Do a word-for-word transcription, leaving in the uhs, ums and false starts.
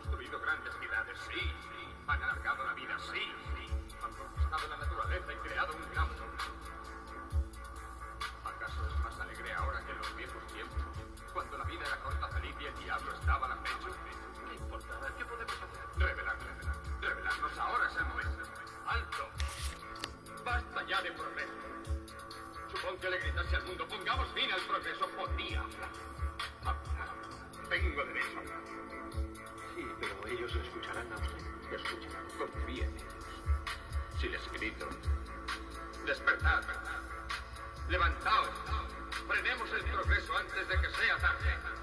construido grandes ciudades, sí, sí. Han alargado la vida, sí, sí. Han conquistado la naturaleza y creado un gran mundo. ¿Acaso es más alegre ahora que en los viejos tiempos? Cuando la vida era corta, feliz y el diablo estaba al acecho. ¿Qué importa? ¿Qué podemos hacer? Revelarnos, revelar. Revelarnos ahora es el momento. ¡Alto! ¡Basta ya de progreso! Supón que le gritase al mundo, pongamos fin al progreso, podría hablar. Hablar. Tengo derecho a hablar. Sí, pero ellos lo escucharán a usted. Escuchen, confíen en ellos. Si les grito, despertad, levantaos, frenemos el progreso antes de que sea tarde.